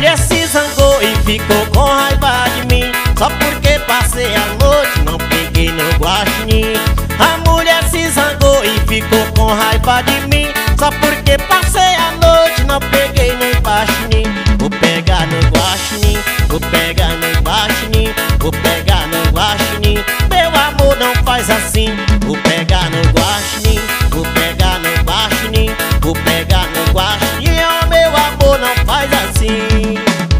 mulher se zangou e ficou com raiva de mim, só porque passei a noite, não peguei no guaxinim. A mulher se zangou e ficou com raiva de mim, só porque passei a noite, não peguei no guaxinim. Vou pegar no guaxinim, vou pegar no guaxinim, vou pegar no guaxinim. Meu amor, não faz assim. Vou pegar no guaxinim, vou pegar no guaxinim, vou pegar no guaxinim. Oh, meu amor, não faz assim.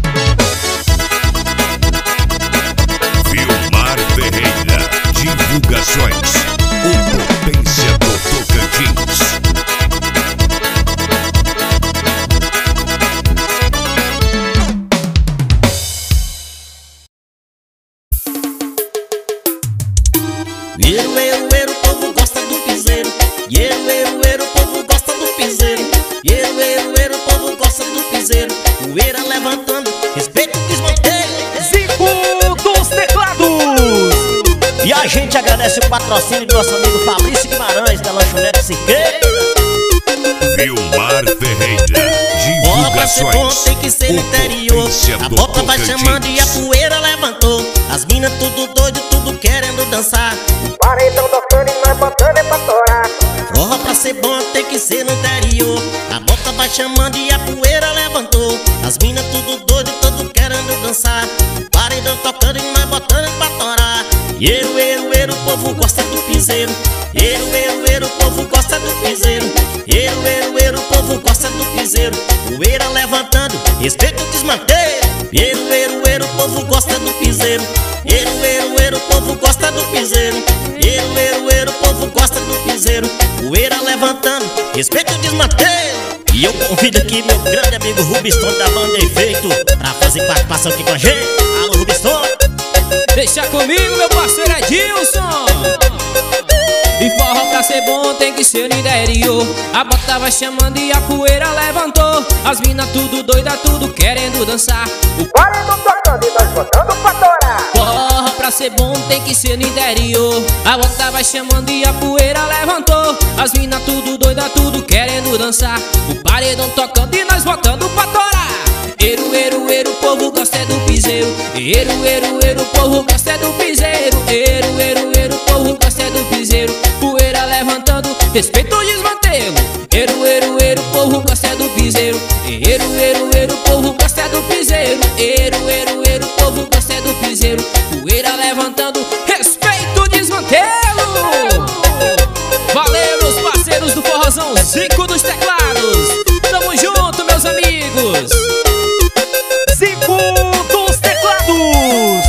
Vilmar Ferreira, divulgações, o Potência do Tocantins. O povo gosta do piseiro. O povo gosta do piseiro. O povo gosta do piseiro. Poeira levantando, respeito o desmanteiro. Zico dos teclados. E a gente agradece o patrocínio do nosso amigo Fabrício Guimarães, da Lanchonete Siqueira. Vilmar Ferreira, Bola pra ser bom divulgações, tem que ser no o interior. Potência A do boca vai chamando e a Tocantins. poeira levantou. As minas tudo doido, tudo querendo dançar. Paredão tocando e nós botando é pra torar. Forró pra ser bom tem que ser no interior. A boca vai chamando e a poeira levantou. As minas tudo doido, tudo querendo dançar. Paredão tocando e nós botando pra torar. O povo gosta do piseiro. O povo gosta do piseiro. O povo gosta do piseiro. Poeira levantando, respeito o desmanteiro. O povo gosta do piseiro. O povo gosta do piseiro. O povo gosta do piseiro. Poeira levantando, respeito o desmanteiro. E eu convido aqui meu grande amigo Rubiston da banda Efeito pra fazer participação aqui com a gente. Alô, Rubiston. Deixa comigo, meu parceiro Edilson. E forró pra ser bom tem que ser no interior. A bota vai chamando e a poeira levantou. As minas tudo doida, tudo querendo dançar. O Paredão tocando e nós botando pra torar. forró pra ser bom tem que ser no interior. A bota vai chamando e a poeira levantou. As minas tudo doida, tudo querendo dançar. O paredão tocando e nós botando pra torar. O povo gosta é do piseiro. O povo gosta é do piseiro. O povo gosta é do piseiro. Poeira levantando, respeito o desmantelo. O povo gosta é do piseiro. O povo gosta é do piseiro. O povo gosta é do piseiro. Poeira levantando, respeito o desmantelo. Valeu, meus parceiros do forrozão Zico dos teclados. Tamo junto, meus amigos. Zico dos teclados.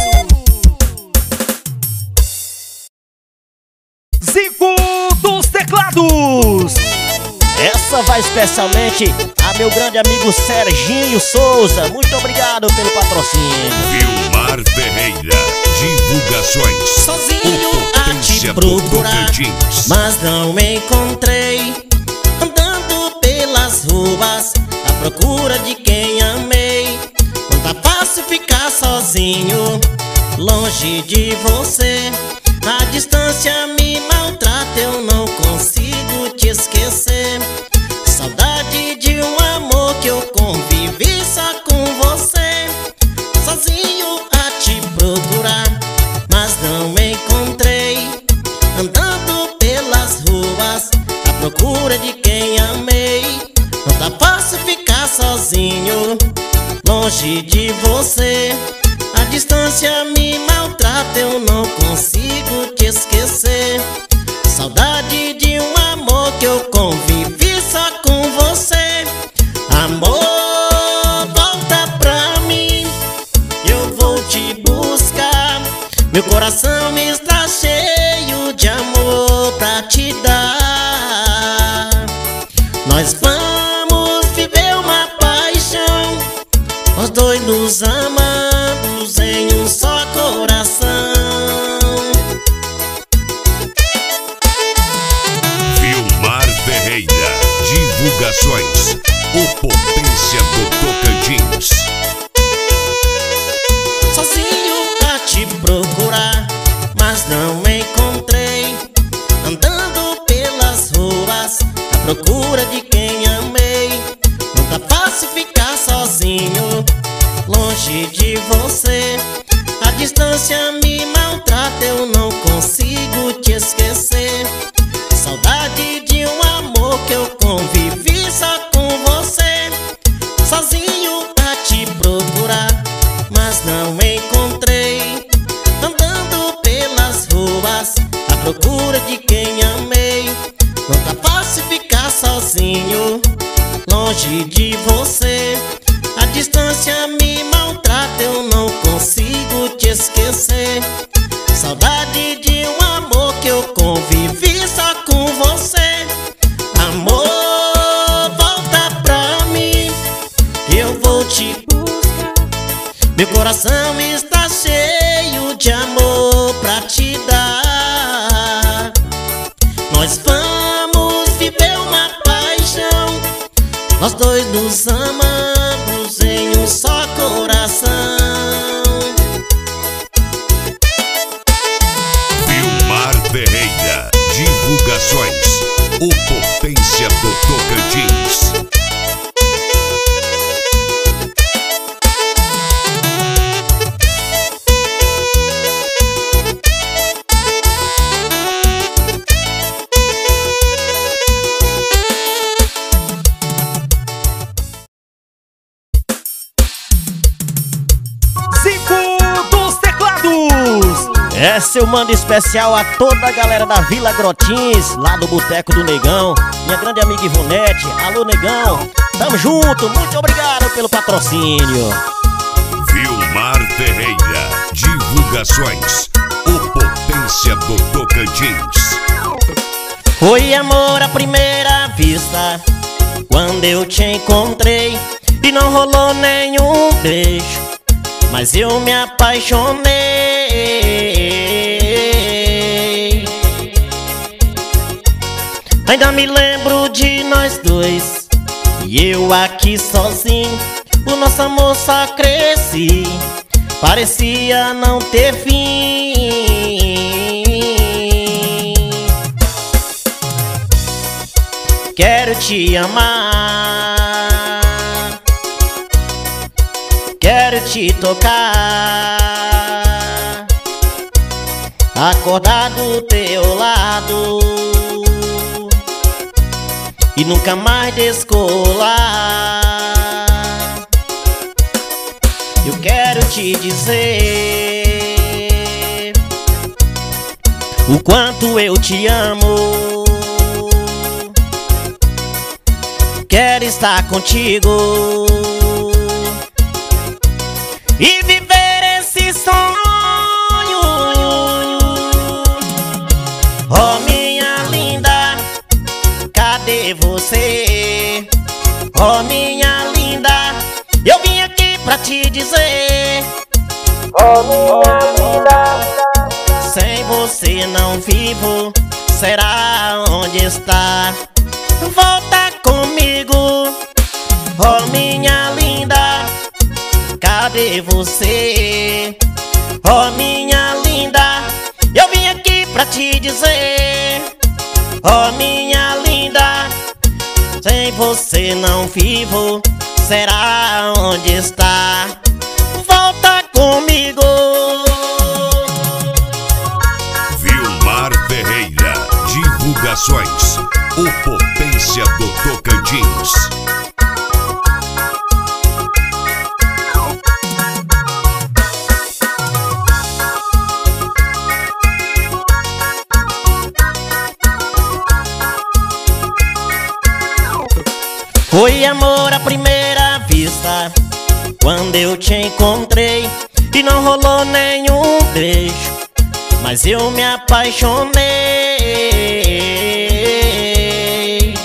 Zico dos teclados. Essa vai especialmente a meu grande amigo Serginho Souza. Muito obrigado pelo patrocínio. Vilmar Ferreira, divulgações, Sozinho o a te Potência do procurar, Tocantins. mas não me encontrei. Andando pelas ruas à procura de quem amei. Não tá fácil ficar sozinho, longe de você. A distância me maltrata, eu não consigo te esquecer. Saudade de um amor que eu convivi só com você. Sozinho a te procurar, mas não encontrei. Andando pelas ruas à procura de quem amei. Não tá fácil ficar sozinho, longe de você. A distância me maltrata, eu não consigo te esquecer. Saudade de um amor que eu convivi só com você. Amor, volta pra mim, eu vou te buscar. Meu coração está cheio de amor pra te dar. Nós vamos viver uma paixão, nós dois nos amamos em um só coração. Vilmar Ferreira, divulgações, o Potência do Tocantins. Sozinho a te procurar, mas não encontrei. Andando pelas ruas à procura de quem amei. Não tá fácil ficar sozinho, longe de você. A distância me maltrata, eu não consigo te esquecer. Saudade de um amor que eu convivi só com você. Sozinho a te procurar, mas não encontrei. Andando pelas ruas à procura de quem amei. Não tá fácil ficar sozinho, longe de você. A distância me maltrata, eu não consigo te esquecer. Saudade de um amor que eu convivi só com você. Amor, volta pra mim, eu vou te buscar. Meu coração está cheio de amor pra te dar. Nós vamos viver uma paixão, nós dois nos amamos em um só coração. Vilmar Ferreira, divulgações, o Potência do Tocantins. Essa eu mando especial a toda a galera da Vila Grotins, lá do Boteco do Negão. Minha grande amiga Ivonete, alô Negão, tamo junto, muito obrigado pelo patrocínio. Vilmar Ferreira, divulgações, o Potência do Tocantins. Foi amor à primeira vista, quando eu te encontrei. E não rolou nenhum beijo, mas eu me apaixonei. Ainda me lembro de nós dois, e eu aqui sozinho. O nosso amor só crescia, parecia não ter fim. Quero te amar, quero te tocar, acordar do teu lado e nunca mais descolar. Eu quero te dizer o quanto eu te amo. Quero estar contigo e viver esse sonho. Oh, minha linda, cadê você? Oh, minha linda, eu vim aqui pra te dizer. Oh, minha linda, sem você não vivo, será onde está? Volta comigo, oh minha linda, cadê você? Oh minha linda, eu vim aqui pra te dizer. Oh minha linda, sem você não vivo, será onde está? Volta comigo. Vilmar Ferreira, divulgações, o Potência do Tocantins. Foi amor à primeira vista, quando eu te encontrei. E não rolou nenhum beijo, mas eu me apaixonei.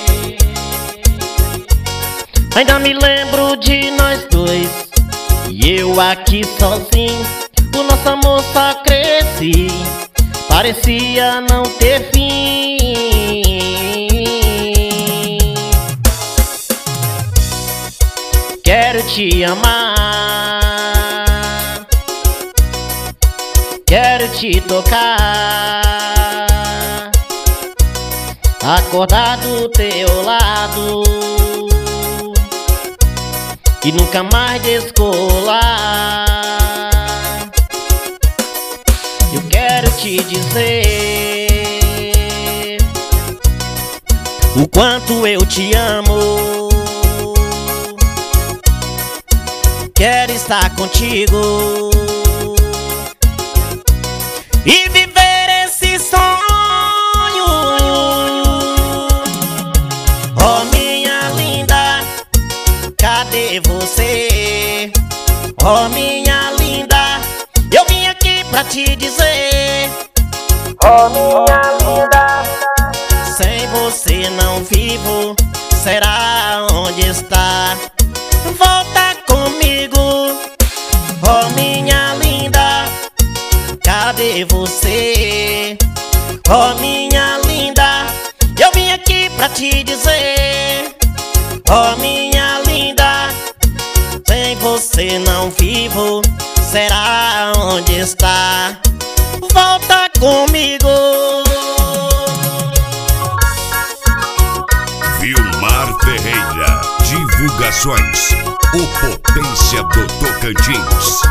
Ainda me lembro de nós dois, e eu aqui sozinho. O nosso amor só crescia, parecia não ter fim. Quero te amar, quero te tocar, acordar do teu lado e nunca mais descolar. Eu quero te dizer o quanto eu te amo. Quero estar contigo e viver esse sonho. Oh, minha linda, cadê você? Oh, minha linda, eu vim aqui pra te dizer. Oh, minha linda, sem você não vivo, será onde está? Volta comigo. Oh, minha linda, cadê você? Oh, minha linda, eu vim aqui pra te dizer. Oh, minha linda, sem você não vivo, será onde está? Volta comigo. Vilmar Ferreira, divulgações, o Potência do Tocantins.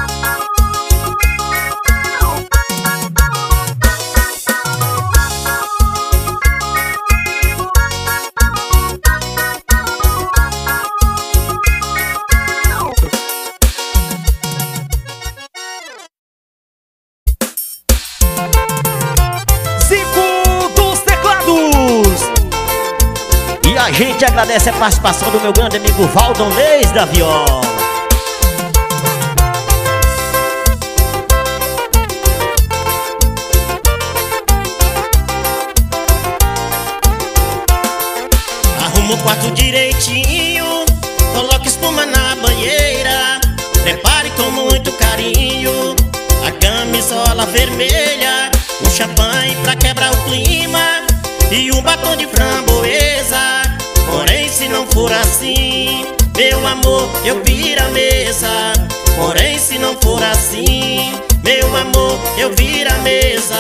A gente agradece a participação do meu grande amigo Valdonês da viola. Arruma o quarto direitinho, coloque espuma na banheira, prepare com muito carinho a camisola vermelha, um champanhe pra quebrar o clima e um batom de framboesa. Porém, se não for assim, meu amor, eu viro a mesa. Porém, se não for assim, meu amor, eu viro a mesa.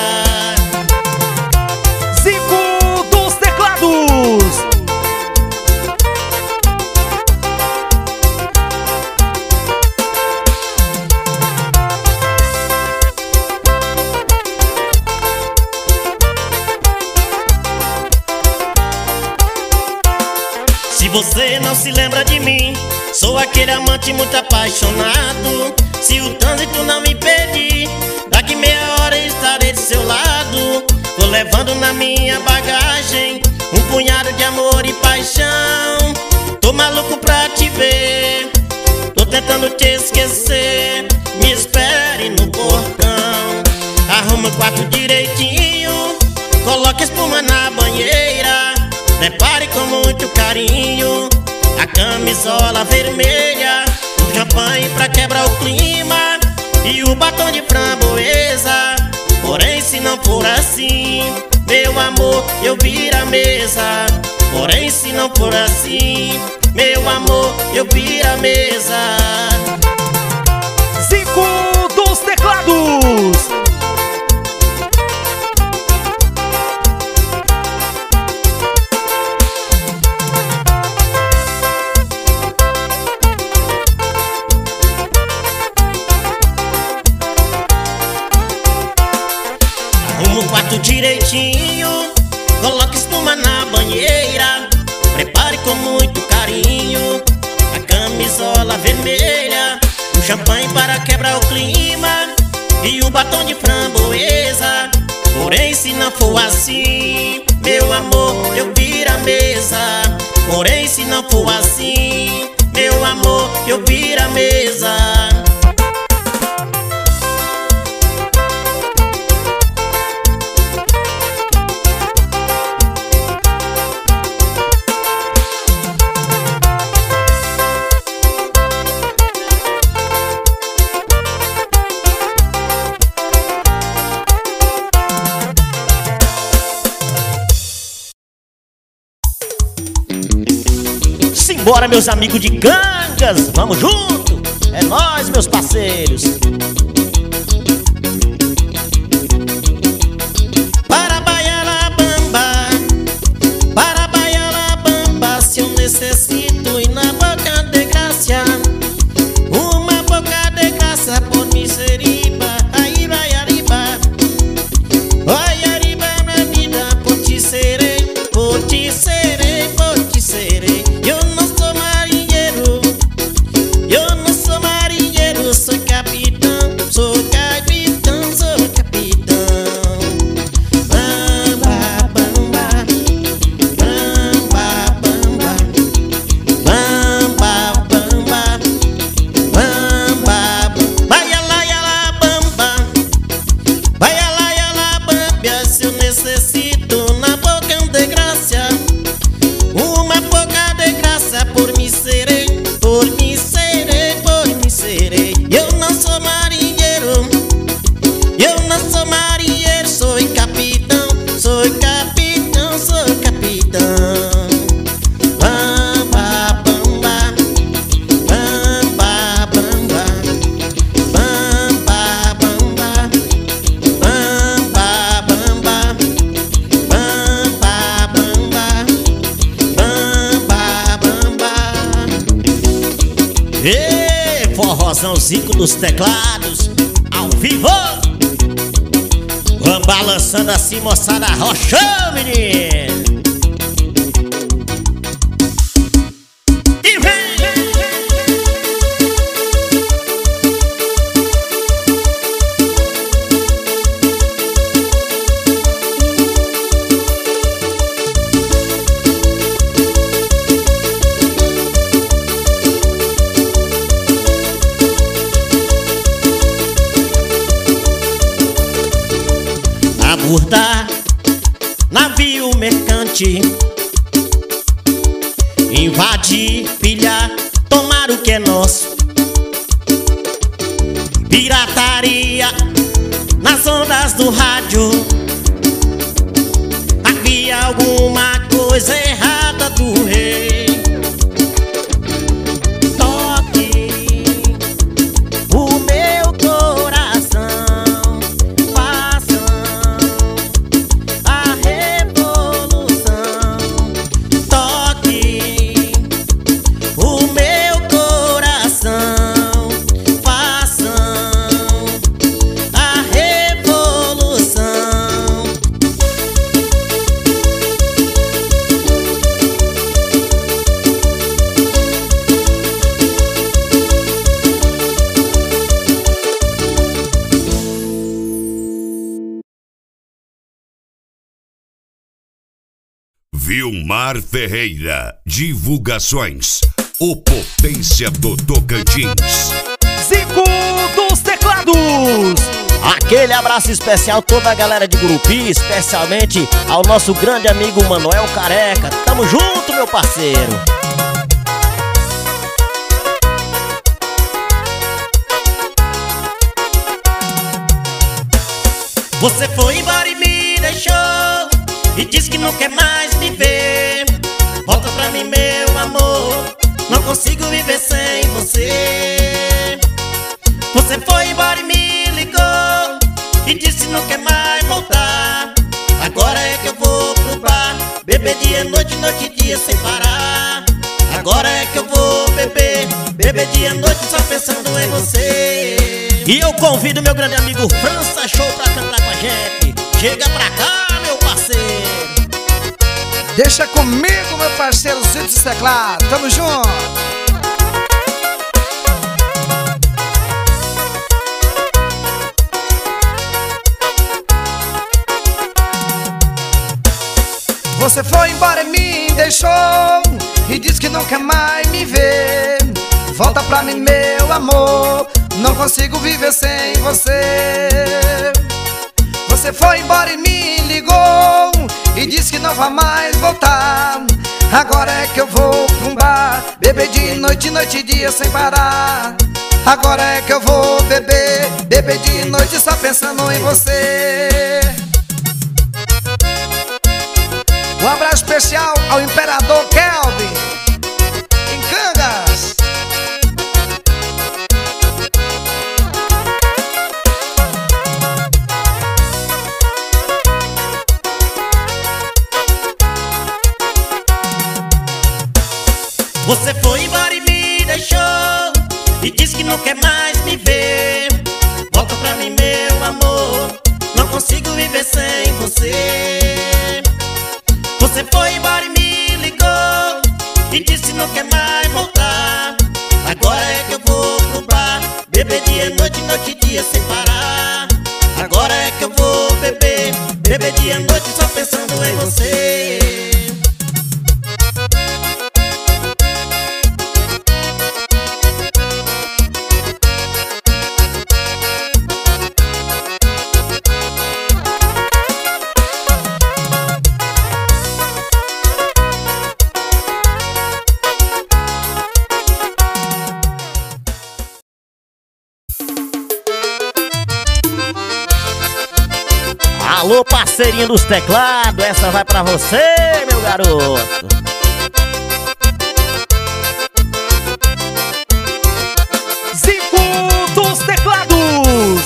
5 dos teclados. Se você não se lembra de mim, sou aquele amante muito apaixonado. Se o trânsito não me impedir, daqui meia hora estarei do seu lado. Tô levando na minha bagagem um punhado de amor e paixão. Tô maluco pra te ver, tô tentando te esquecer. Me espere no portão, arruma o quarto direitinho, coloque espuma na banheira, prepare com muito carinho a camisola vermelha, um champanhe pra quebrar o clima e o batom de framboesa. Porém, se não for assim, meu amor, eu viro a mesa. Porém, se não for assim, meu amor, eu viro a mesa. 5 dos teclados. Arruma o quarto direitinho, coloque espuma na banheira, prepare com muito carinho a camisola vermelha, um champanhe para quebrar o clima e um batom de framboesa. Porém, se não for assim, meu amor, eu viro a mesa. Porém, se não for assim, meu amor, eu viro a mesa. Simbora, meus amigos de Gangas, vamos junto, é nóis, meus parceiros. Para bailar bamba, se eu necessito ir na boca de graça. Ê, forrozão Zico dos teclados, ao vivo. Vamos balançando assim, moçada, rochão, menino. E vem! Abordar navio mercante, invadir, pilhar, tomar o que é nosso. Pirataria nas ondas do rádio. Havia alguma coisa errada do rei. Toque o meu coração. Vilmar Ferreira, divulgações, o Potência do Tocantins. Zico dos teclados. Aquele abraço especial a toda a galera de Gurupi, especialmente ao nosso grande amigo Manuel Careca. Tamo junto, meu parceiro. Você foi embora e me deixou e diz que não quer mais me ver. Volta pra mim, meu amor, não consigo viver sem você. Você foi embora e me ligou e disse que não quer mais voltar. Agora é que eu vou pro bar, beber dia, noite, noite e dia sem parar. Agora é que eu vou beber, beber dia, noite só pensando em você. E eu convido meu grande amigo França Show pra cantar com a gente. Chega pra cá, meu parceiro. Deixa comigo, meu parceiro Zico dos teclados. Tamo junto. Você foi embora e me deixou e diz que não quer mais me ver. Volta pra mim, meu amor, não consigo viver sem você. Você foi embora e me ligou e disse que não vai mais voltar. Agora é que eu vou pra um bar, beber de noite, noite e dia sem parar. Agora é que eu vou beber, beber de noite só pensando em você. Um abraço especial ao Imperador Kelvin, em Cangas. Você foi embora e me deixou e disse que não quer mais me ver. Volta pra mim, meu amor, não consigo viver sem você. Você foi embora e me ligou e disse que não quer mais voltar. Agora é que eu vou pro bar, beber dia, noite, noite e dia sem parar. Agora é que eu vou beber, beber dia, noite só pensando em você. Alô, parceirinho dos teclados, essa vai pra você, meu garoto. Zico dos teclados.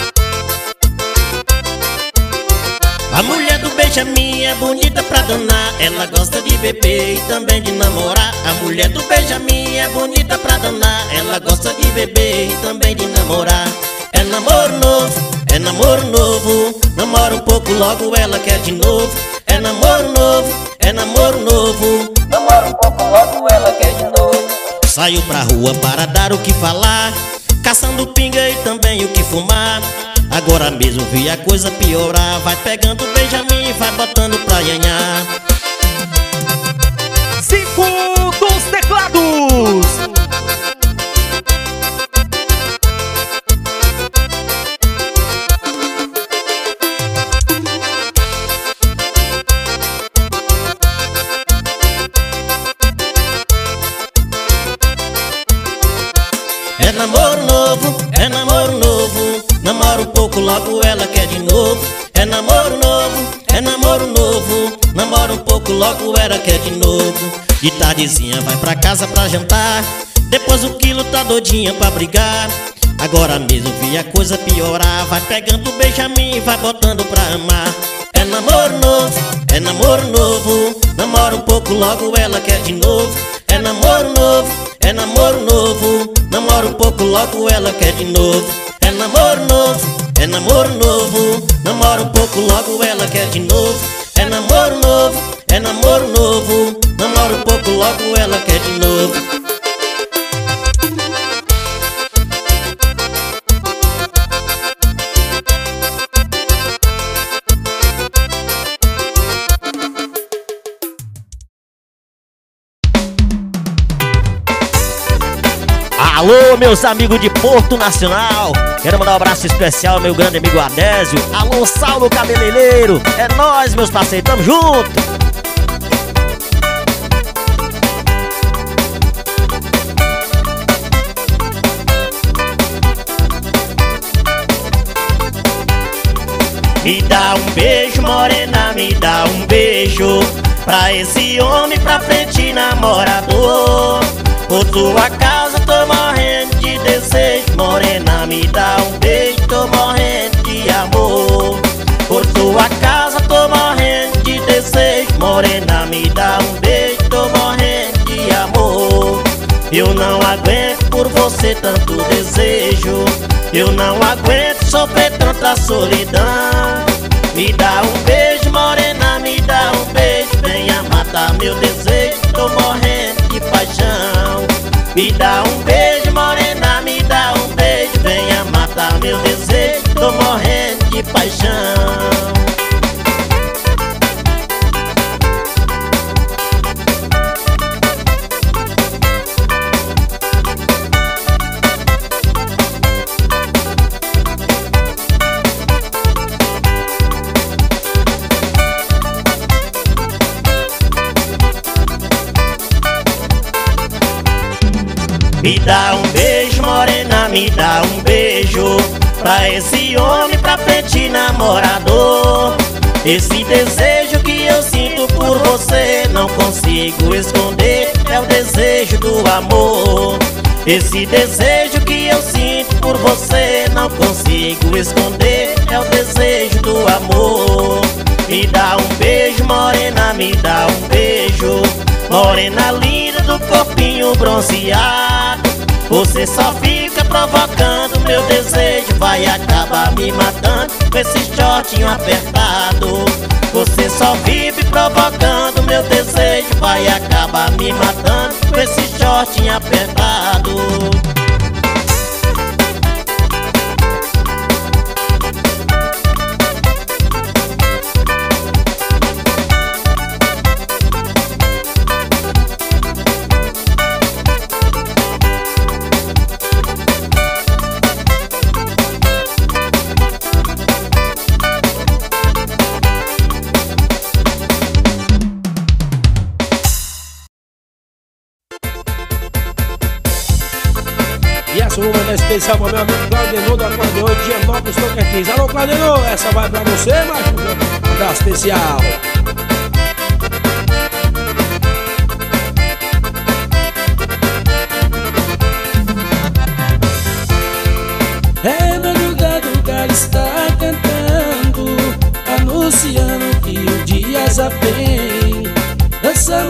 A mulher do Benjamin é bonita pra danar. ela gosta de beber e também de namorar. A mulher do Benjamin é bonita pra danar. Ela gosta de beber e também de namorar. É namoro novo, é namoro novo. Namora um pouco logo ela quer de novo. É namoro novo, é namoro novo. Namora um pouco logo ela quer de novo. Saiu pra rua para dar o que falar, caçando pinga e também o que fumar. Agora mesmo vi a coisa piorar. Vai pegando o Benjamin e vai botando pra nhanhar. Zico dos teclados. É namoro novo, é namoro novo. Namora um pouco logo ela quer de novo. É namoro novo, é namoro novo. Namora um pouco logo ela quer de novo. De tardezinha vai pra casa pra jantar. Depois o quilo tá doidinha pra brigar. Agora mesmo vi a coisa piorar. Vai pegando o Benjamin e vai botando pra amar. É namoro novo, é namoro novo. Namora um pouco logo ela quer de novo. É namoro novo, é namoro novo. Namora um pouco logo ela quer de novo. É namoro novo, é namoro novo. Namora um pouco logo ela quer de novo. É namoro novo, é namoro novo. Namora um pouco logo ela quer de novo. Alô, meus amigos de Porto Nacional. Quero mandar um abraço especial ao meu grande amigo Adésio. Alô, Saulo Cabeleireiro. É nóis, meus parceiros, tamo junto. Me dá um beijo, morena, me dá um beijo. Pra esse homem pra frente namorador. Por tua casa tô morrendo de desejo. Morena, me dá um beijo, tô morrendo de amor. Por tua casa tô morrendo de desejo. Morena, me dá um beijo, tô morrendo de amor. Eu não aguento por você tanto desejo. Eu não aguento sofrer tanta solidão. Me dá um beijo, morena, me dá um beijo. Venha matar meu desejo, tô morrendo de paixão. Me dá um beijo, morena, me dá um beijo. Venha matar meu desejo, tô morrendo de paixão. Me dá um beijo, morena, me dá um beijo. Pra esse homem pra frente namorador. Esse desejo que eu sinto por você não consigo esconder. É o desejo do amor. Esse desejo que eu sinto por você não consigo esconder. É o desejo do amor. Me dá um beijo, morena, me dá um beijo. Morena linda do corpinho bronzeado. Você só fica provocando meu desejo. Vai acabar me matando com esse shortinho apertado. Você só vive provocando meu desejo. Vai acabar me matando com esse shortinho apertado. E essa vou mandar especial para meu amigo Claudenor do Acordeon de Higienópolis, Tocantins. Alô, Claudenor, essa vai pra você, macho. Um abraço especial. É madrugada, o galo está cantando, anunciando que o dia já vem.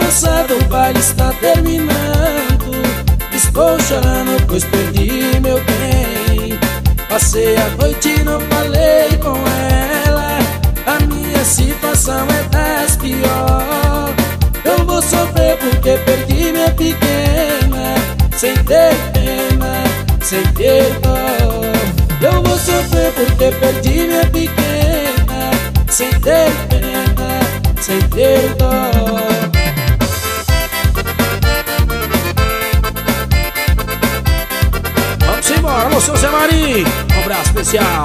cansado, o baile está terminando. Estou chorando pois perdi meu bem. Passei a noite e não falei com ela. A minha situação é das pior. Eu vou sofrer porque perdi minha pequena, sem ter pena, sem ter dó. Eu vou sofrer porque perdi minha pequena, sem ter pena, sem ter dó. Vamos embora, alô, seu Zé Marinho, um abraço especial.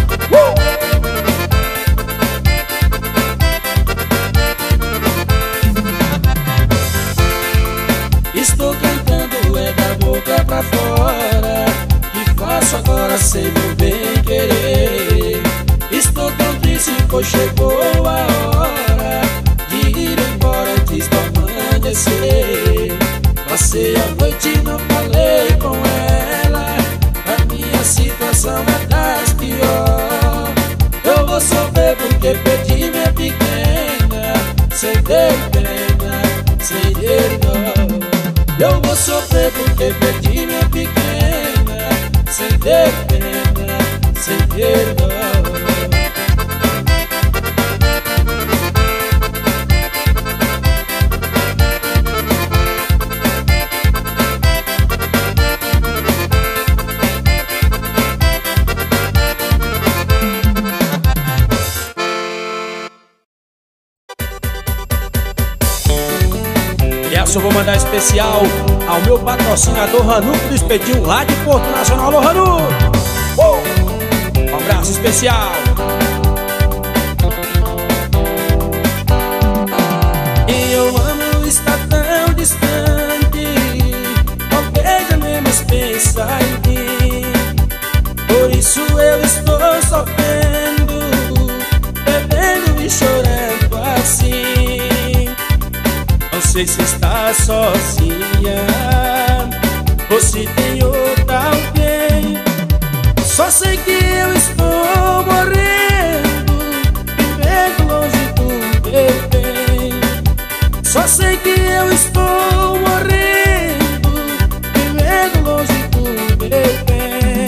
Estou cantando é da boca pra fora. Que faço agora sem meu bem querer? Estou tão triste pois chegou a hora de ir embora antes do amanhecer. Passei a noite e não falei com ela. A minha situação é das pior. Eu vou sofrer porque perdi minha pequena, sem ter pena, sem ter dó. Eu vou sofrer porque perdi minha pequena, sem ter pena, sem ter dó. Eu vou mandar especial ao meu patrocinador Ranuco do Espetinho lá de Porto Nacional. Alô, Ranuco! Um abraço especial. E eu amo estar tão distante, talvez eu nem mais pensa em mim. Por isso eu estou sofrendo, bebendo e chorando assim. Não sei se está sozinha ou se tem outra alguém. Só sei que eu estou morrendo, vivendo longe do meu bem. Só sei que eu estou morrendo, vivendo longe do meu bem.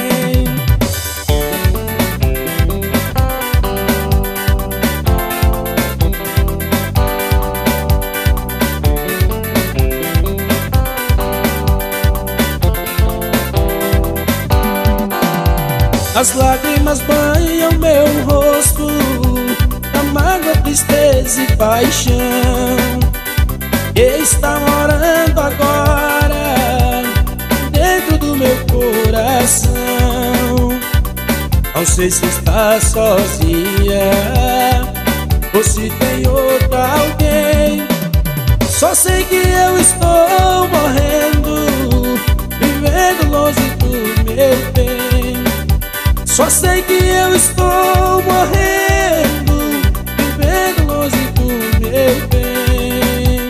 As lágrimas banham meu rosto, a mágoa, tristeza e paixão. E está morando agora dentro do meu coração. Não sei se está sozinha ou se tem outra alguém. Só sei que eu estou morrendo, vivendo longe do meu bem. Só sei que eu estou morrendo, vivendo longe do meu bem.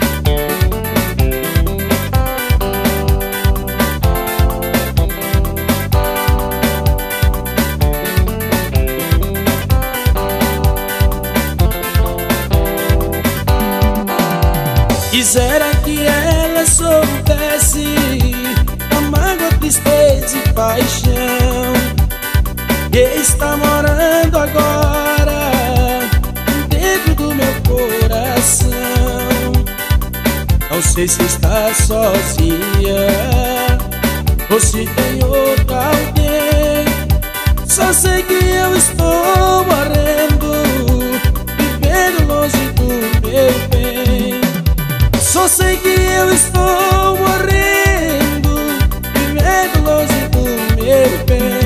Quisera que ela soubesse a mágoa, tristeza e paixão. E está morando agora dentro do meu coração. Não sei se está sozinha ou se tem outra alguém. Só sei que eu estou morrendo, vivendo longe do meu bem. Só sei que eu estou morrendo, vivendo longe do meu bem.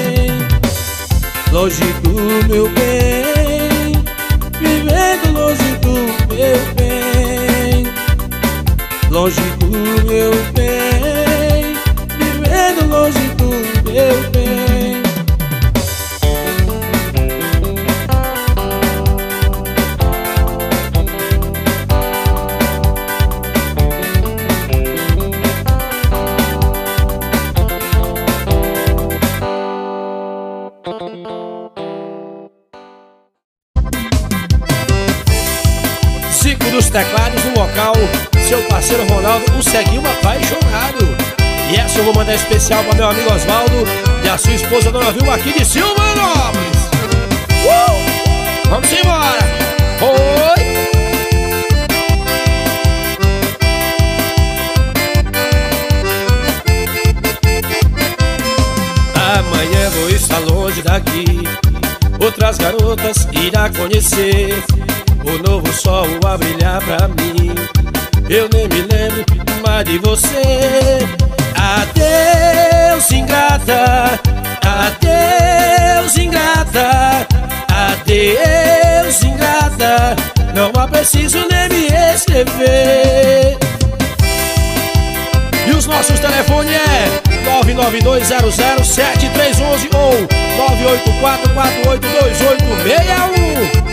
Longe do meu bem, vivendo longe do meu bem. Longe do meu bem, vivendo longe do meu bem. Dos teclados no vocal Cacau, seu parceiro Ronaldo, o Ceguinho apaixonado. E essa eu vou mandar especial para meu amigo Osvaldo e a sua esposa Dona Vilma aqui de Silvanópolis. Vamos embora! Oi! Amanhã vou estar longe daqui, outras garotas irá conhecer, o novo sol a brilhar pra mim. Eu nem me lembro mais de você. Adeus, ingrata, adeus, ingrata, adeus, ingrata. Não há preciso nem me escrever. E os nossos telefones é 992007311 ou 984482861.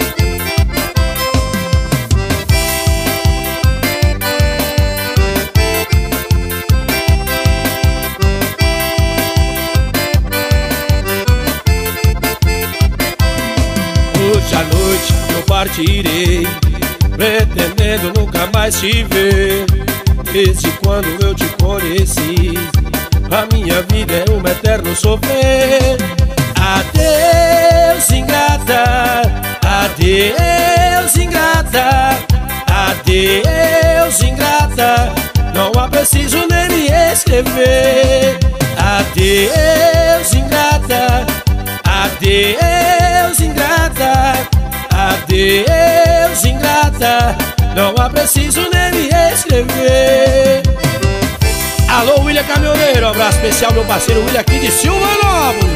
Hoje à noite eu partirei, pretendendo nunca mais te ver. Desde quando eu te conheci, a minha vida é um eterno sofrer. Adeus, ingrata, adeus, ingrata, adeus, ingrata. Não há preciso nem me escrever. Adeus, ingrata, adeus, ingrata, adeus, ingrata. Não há preciso nem me escrever. Alô, William Caminhoneiro, um abraço especial meu parceiro William aqui de Silvanópolis.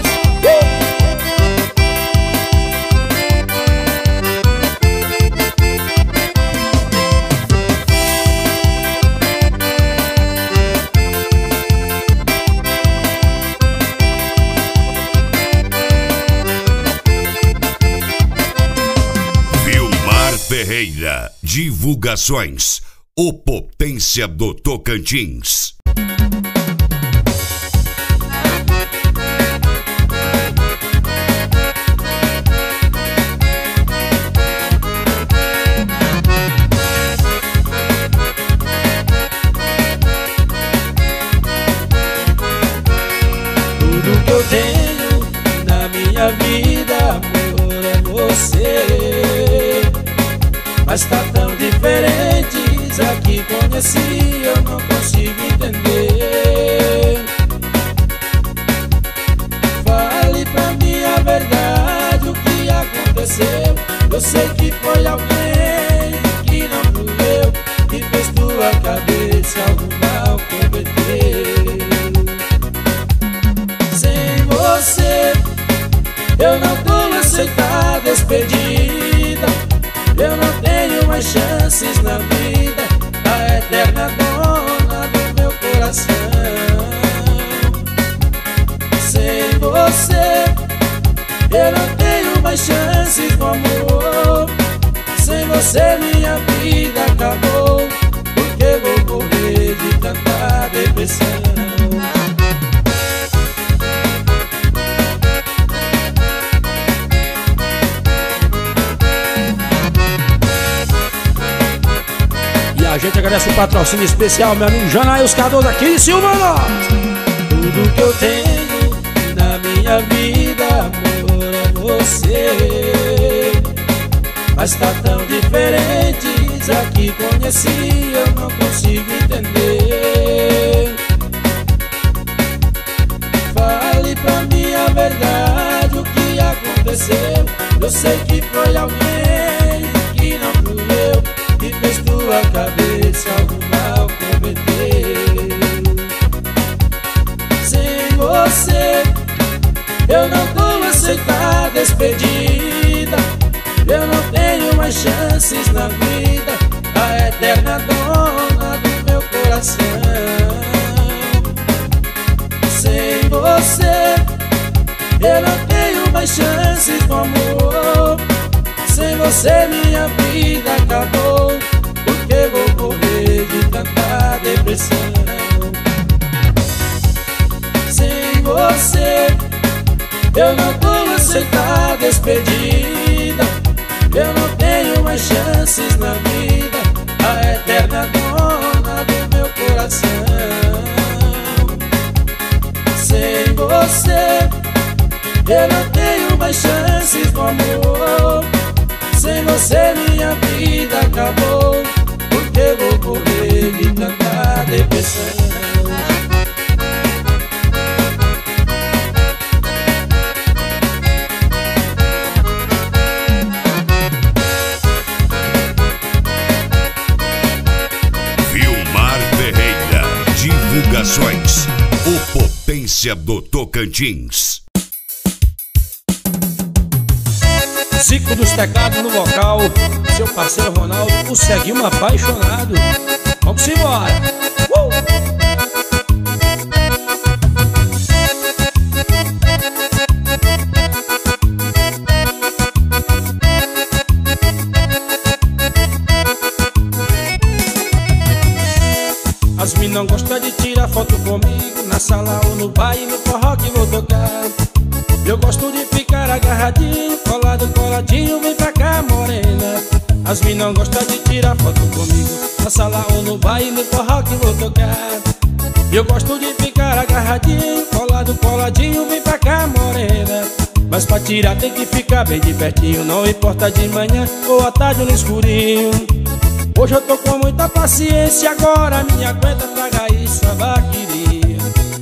Ferreira, divulgações, o Potência do Tocantins. Tudo que eu tenho na minha vida, amor, é você. Mas tá tão diferentes, aqui conheci, eu não consigo entender. Fale pra mim a verdade, o que aconteceu. Eu sei que foi alguém que não fui eu, que fez tua cabeça algum mal cometeu. Sem você, eu não vou aceitar despedida. Eu não tenho mais chances na vida, a eterna dona do meu coração. Sem você, eu não tenho mais chances no amor. Sem você minha vida acabou, porque vou morrer de tanta depressão. A gente agradece o patrocínio especial, meu amigo Janaíus Cardoso aqui de Silvanópolis. Tudo que eu tenho na minha vida, amor, é você. Mas tá tão diferentes, aqui conheci, eu não consigo entender. Fale pra mim a verdade, o que aconteceu. Eu sei que foi alguém que não fui eu, que fez tua cabeça algum mal cometeu. Sem você, eu não vou aceitar despedida. Eu não tenho mais chances na vida, a eterna dona do meu coração. Sem você, eu não tenho mais chances no amor. Sem você minha vida acabou, porque vou morrer de tanta depressão. Sem você, eu não vou aceitar despedida. Eu não tenho mais chances na vida, a eterna dona do meu coração. Sem você eu não tenho mais chances no amor. Sem você minha vida acabou, porque eu vou correr de tanta depressão. Vilmar Ferreira, divulgações, o Potência do Tocantins. Zico dos teclados no vocal, seu parceiro Ronaldo, o Ceguinho apaixonado. Vamos embora! As minas gostam de tirar foto comigo, na sala ou no bar e no forró que vou tocar. Eu gosto de ficar agarradinho, colado, coladinho, vem pra cá, morena. As minas gostam de tirar foto comigo, na sala ou no bar e no forró que vou tocar. Eu gosto de ficar agarradinho, colado, coladinho, vem pra cá, morena. Mas pra tirar tem que ficar bem de pertinho, não importa de manhã ou à tarde ou no escurinho. Hoje eu tô com muita paciência, agora me aguenta, traga isso, a vaqueria.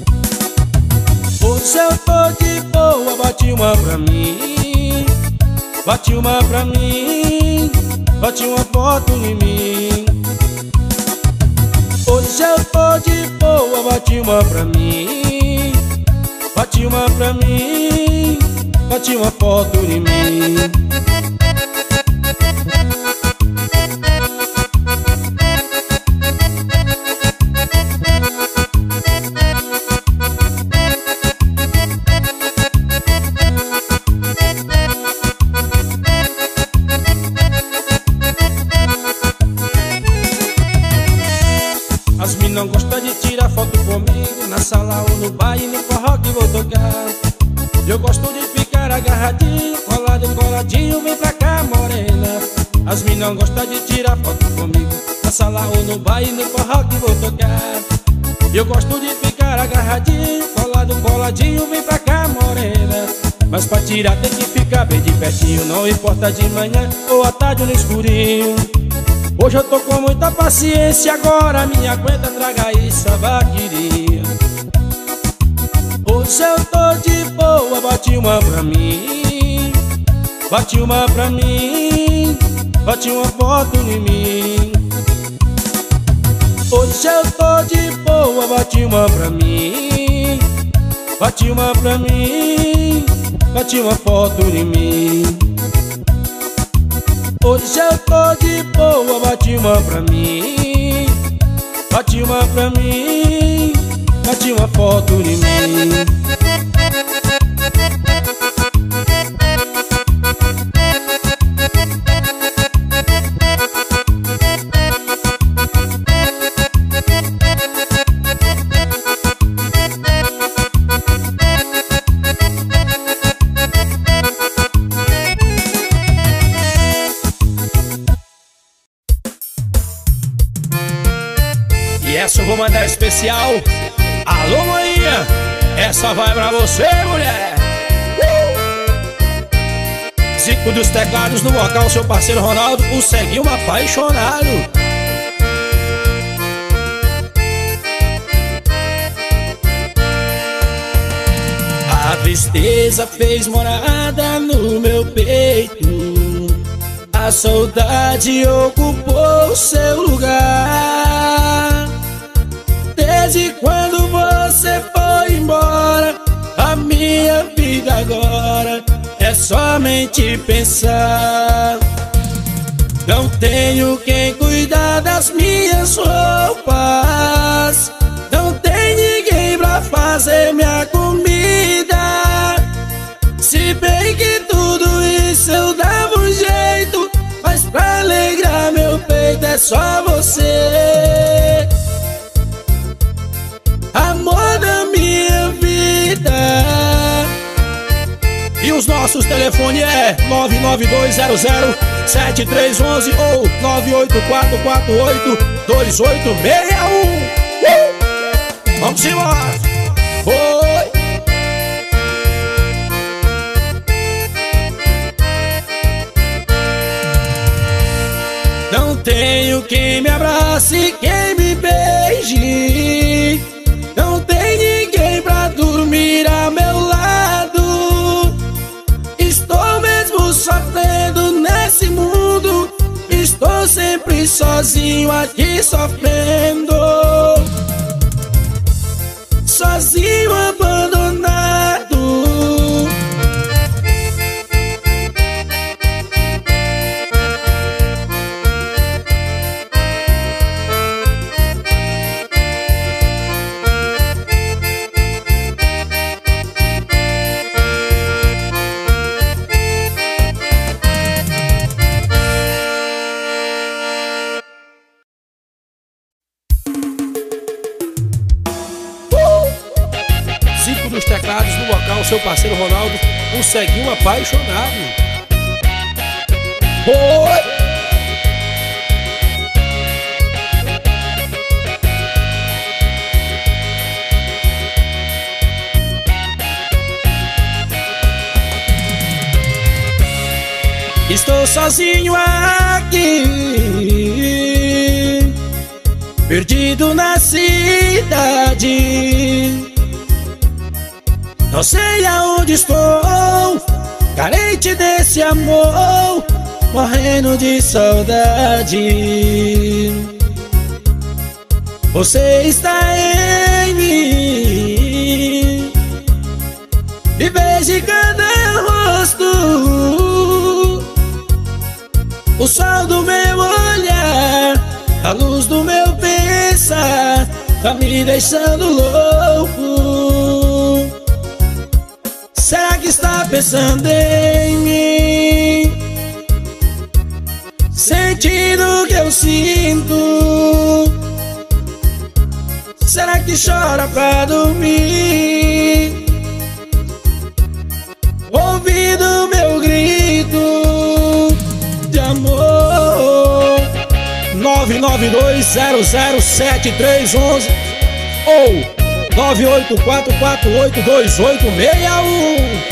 Hoje eu tô de boa, bate uma pra mim. Bate uma pra mim, bate uma foto em mim. Hoje eu tô de boa, bate uma pra mim. Bate uma pra mim, bate uma foto em mim. Não gosta de tirar foto comigo, na sala ou no bar e no forró que vou tocar. Eu gosto de ficar agarradinho, colado, coladinho, vem pra cá, morena. As minas gostam de tirar foto comigo, na sala ou no bar e no forró que vou tocar. Eu gosto de ficar agarradinho, colado, coladinho, vem pra cá, morena. Mas pra tirar tem que ficar bem de pertinho, não importa de manhã ou à tarde ou no escurinho. Hoje eu tô com muita paciência, agora me aguenta, traga isso, a vaqueria. Hoje eu tô de boa, bate uma pra mim. Bate uma pra mim, bate uma foto em mim. Hoje eu tô de boa, bate uma pra mim. Bate uma pra mim, bate uma foto em mim. Hoje eu tô de boa, bate uma pra mim. Bate uma pra mim, bate uma foto em mim. Essa eu vou mandar especial. Alô, maninha, essa vai pra você, mulher. Zico dos teclados no vocal, seu parceiro Ronaldo, o Ceguinho apaixonado. A tristeza fez morada no meu peito, a saudade ocupou seu lugar. Desde quando você foi embora, a minha vida agora é somente pensar. Não tenho quem cuidar das minhas roupas, não tem ninguém pra fazer minha comida. Se bem que tudo isso eu dava um jeito, mas pra alegrar meu peito é só você, amor da minha vida. E os nossos Nossos telefones é 992007311 ou 984482861. Vamos embora. Foi. Não tenho quem me abrace, quem me beije. Não tem ninguém pra dormir ao meu lado. Estou mesmo sofrendo nesse mundo. Estou sempre sozinho aqui sofrendo. Sozinho, abandonado. Dos teclados no local, seu parceiro Ronaldo, um ceguinho apaixonado. Oi! Estou sozinho aqui, perdido na cidade. Não sei aonde estou, carente desse amor, morrendo de saudade. Você está em mim, e vejo cada rosto, o sol do meu olhar, a luz do meu pensar, tá me deixando louco. Será que está pensando em mim, sentindo o que eu sinto? Será que chora pra dormir, ouvindo meu grito de amor? 992007311 ou 984482861.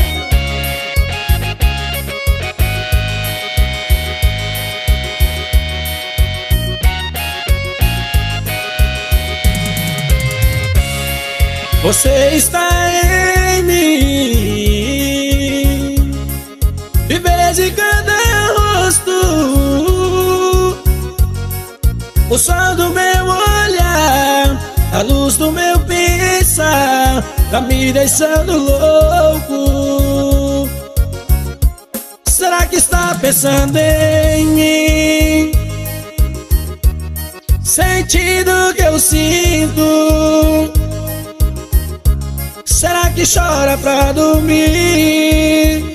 Você está em mim, e vejo cada rosto, o sol do meu olhar, a luz do meu pensar, tá me deixando louco. Será que está pensando em mim, sentindo o que eu sinto? Será que chora pra dormir,